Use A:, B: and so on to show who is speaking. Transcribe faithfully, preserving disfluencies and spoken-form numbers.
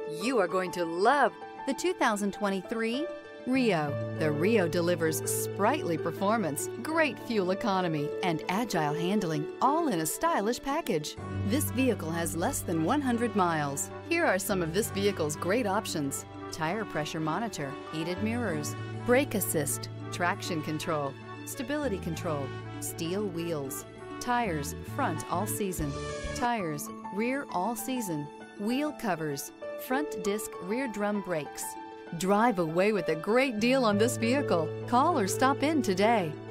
A: You are going to love the two thousand twenty-three Rio. The Rio delivers sprightly performance, great fuel economy, and agile handling, all in a stylish package. This vehicle has less than one hundred miles. Here are some of this vehicle's great options: tire pressure monitor, heated mirrors, brake assist, traction control, stability control, steel wheels, tires front all season, tires rear all season, wheel covers, front disc rear drum brakes. Drive away with a great deal on this vehicle. Call or stop in today.